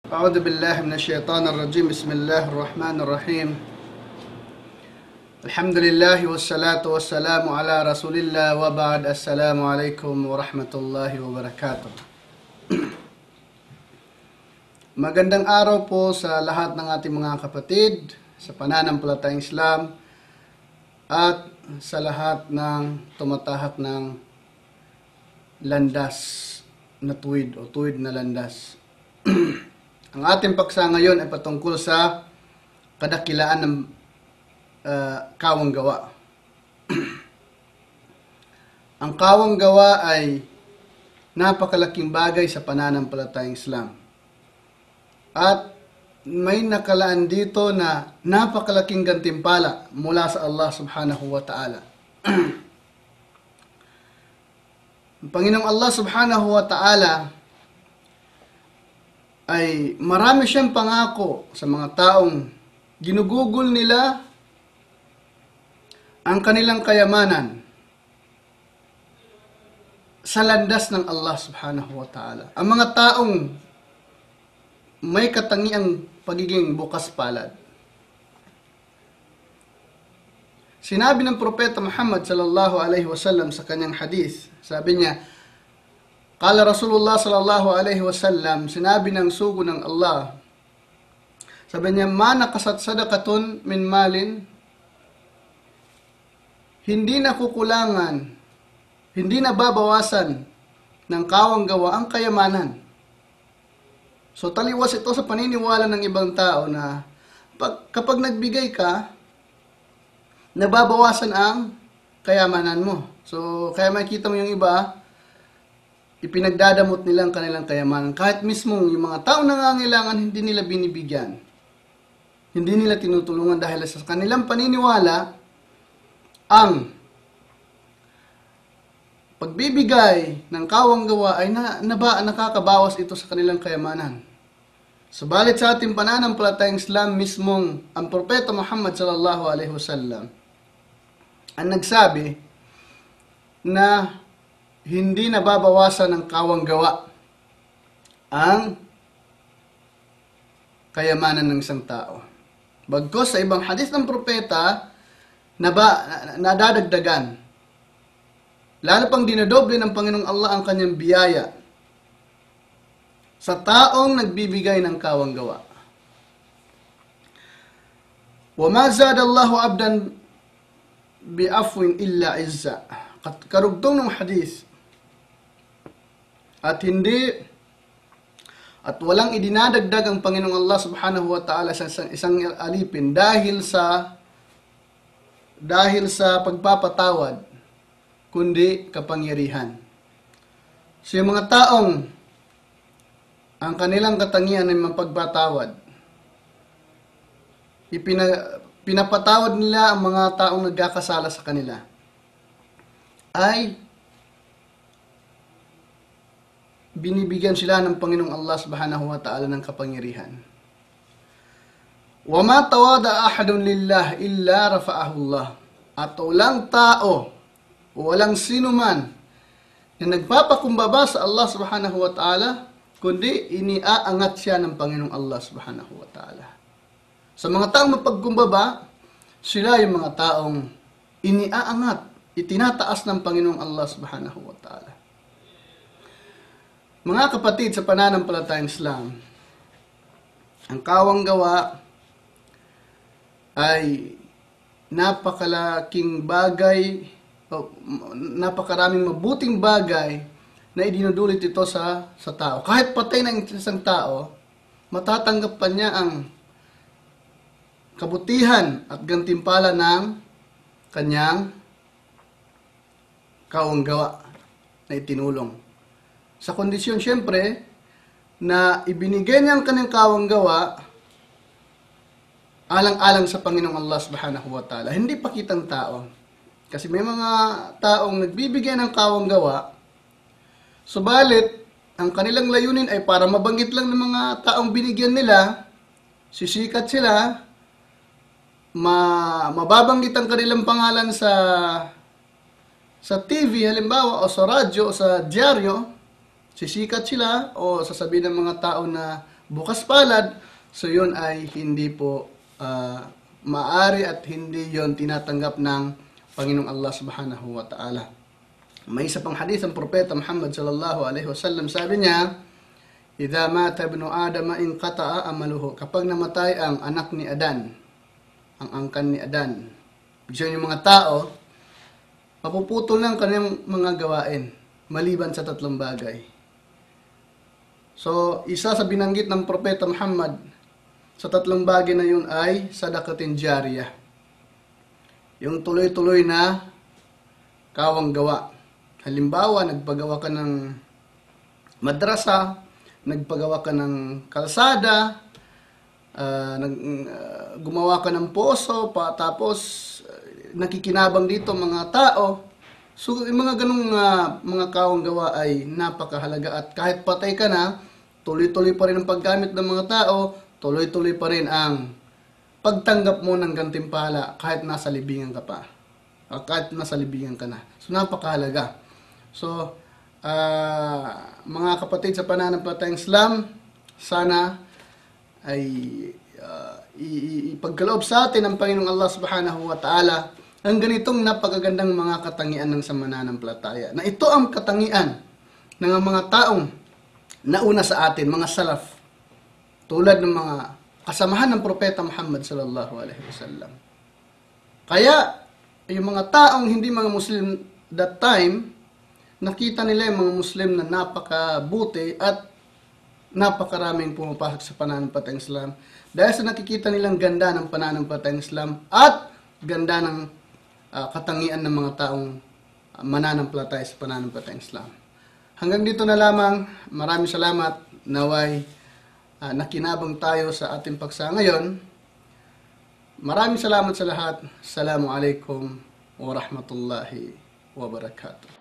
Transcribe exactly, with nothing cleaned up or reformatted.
أعوذ بالله من الشيطان الرجيم بسم الله الرحمن الرحيم الحمد لله والصلاة والسلام على رسول الله وبعد السلام عليكم ورحمة الله وبركاته. Magandang araw po sa lahat ng ating mga kapatid sa pananampalatayang Islam at sa lahat ng tumatahak ng landas na tuwid o tuwid na landas. Ang ating paksa ngayon ay patungkol sa kadakilaan ng uh, kawang gawa. Ang kawang gawa ay napakalaking bagay sa pananampalatayang Islam. At may nakalaan dito na napakalaking gantimpala mula sa Allah subhanahu wa ta'ala. Ang Panginoong Allah subhanahu wa ta'ala ay marami siyang pangako sa mga taong ginugugol nila ang kanilang kayamanan sa landas ng Allah subhanahu wa ta'ala. Ang mga taong may katangiang pagiging bukas palad. Sinabi ng Propeta Muhammad sallallahu alaihi wasallam sa kanyang hadith, sabi niya, Qala Rasulullah sallallahu alaihi wasallam, sinabi ng sugo ng Allah, sabi niya, ma nakasat sadaqatun min malin, hindi nakukulangan, hindi nababawasan ng kawang gawa ang kayamanan. So taliwas ito sa paniniwala ng ibang tao na pag, kapag nagbigay ka, nababawasan ang kayamanan mo. So kaya makikita mo yung iba, ipinagdadamot nila ang kanilang kayamanan. Kahit mismo yung mga tao nangangailangan, hindi nila binibigyan. Hindi nila tinutulungan dahil sa kanilang paniniwala, ang pagbibigay ng kawang gawa ay na, na ba, nakakabawas ito sa kanilang kayamanan. Subalit sa ating pananampalatayang Islam mismong ang Propeta Muhammad sallallahu alaihi wasallam ang nagsabi na hindi nababawasan ng kawang gawa ang kayamanan ng isang tao. Bagkus sa ibang hadith ng propeta na ba, nadadagdagan, lalo pang dinadoble ng Panginoong Allah ang kanyang biyaya sa taong nagbibigay ng kawang gawa. Wa ma zada Allahu abdan bi'afwin illa izza. Karugtong ng hadith, at hindi at walang idinadagdag ang Panginoong Allah subhanahu wa ta'ala sa isang, isang alipin dahil sa dahil sa pagpapatawad, kundi kapangyarihan. So yung mga taong ang kanilang katangian ay mapagpatawad, ipina, pinapatawad nila ang mga taong nagkakasala sa kanila, ay binibigyan sila ng Panginoong Allah subhanahu wa ta'ala ng kapangyarihan. Wa ma tawada ahadun lillah illa rafa'ahu Allah. At walang tao o walang sino man na nagpapakumbaba sa Allah subhanahu wa ta'ala, kundi iniaangat siya ng Panginoong Allah subhanahu wa ta'ala. Sa mga taong mapagkumbaba, sila yung mga taong iniaangat, itinataas ng Panginoong Allah subhanahu wa ta'ala. Mga kapatid sa pananampalatayang Islam, ang kawang gawa ay napakalaking bagay, o napakaraming mabuting bagay na idinudulot ito sa, sa tao. Kahit patay ng isang tao, matatanggap pa niya ang kabutihan at gantimpala ng kanyang kawang gawa na itinulong. Sa kondisyon siyempre na ibinigay niya ang kanyang kawang gawa alang-alang sa Panginoong Allah subhanahu wa ta'ala. Hindi pakitang tao. Kasi may mga taong nagbibigay ng kawang gawa, subalit ang kanilang layunin ay para mabanggit lang ng mga taong binigyan nila, sisikat sila, ma mababanggit ang kanilang pangalan sa sa T V halimbawa o sa radyo o sa dyaryo, sisikat sila o sasabihin ng mga tao na bukas palad, so yun ay hindi po uh, maari at hindi yon tinatanggap ng Panginoong Allah subhanahu wa ta'ala. May isa pang hadith ang Propeta Muhammad sallallahu alaihi wasallam, sabi niya, "Idza mata ibnu Adam inqata'a amaluhu." Kapag namatay ang anak ni Adan, ang angkan ni Adan, ibig yung mga tao, mapuputol ng kanyang mga gawain maliban sa tatlong bagay. So, isa sa binanggit ng Propeta Muhammad sa tatlong bagay na yun ay sadaqatin jariyah. Yung tuloy-tuloy na kawang gawa. Halimbawa, nagpagawa ka ng madrasa, nagpagawa ka ng kalsada, uh, nag, uh, gumawa ka ng poso, pa, tapos uh, nakikinabang dito mga tao. So, yung mga ganung uh, mga kawang gawa ay napakahalaga at kahit patay ka na, tuloy-tuloy pa rin ang paggamit ng mga tao, tuloy-tuloy pa rin ang pagtanggap mo ng gantimpala kahit nasa libingan ka pa. O kahit nasa libingan ka na. So, napakahalaga. So, uh, mga kapatid sa pananampalatayang Islam, sana ay uh, ipagkaloob sa atin ng Panginoong Allah subhanahu wa ta'ala ang ganitong napakagandang mga katangian ng sa mananampalataya. Na ito ang katangian ng mga taong nauna sa atin, mga salaf. Tulad ng mga kasamahan ng Propeta Muhammad sallallahu alaihi wasallam. Kaya, yung mga taong hindi mga Muslim that time, nakita nila yung mga Muslim na napakabuti at napakaraming pumapasok sa pananampalatayang Islam. Dahil sa nakikita nilang ganda ng pananampalatayang Islam at ganda ng uh, katangian ng mga taong uh, mananampalataya sa pananampalatayang Islam. Hanggang dito na lamang. Maraming salamat. Naway Uh, nakinabang tayo sa ating paksa ngayon. Maraming salamat sa lahat. Assalamualaikum warahmatullahi wabarakatuh.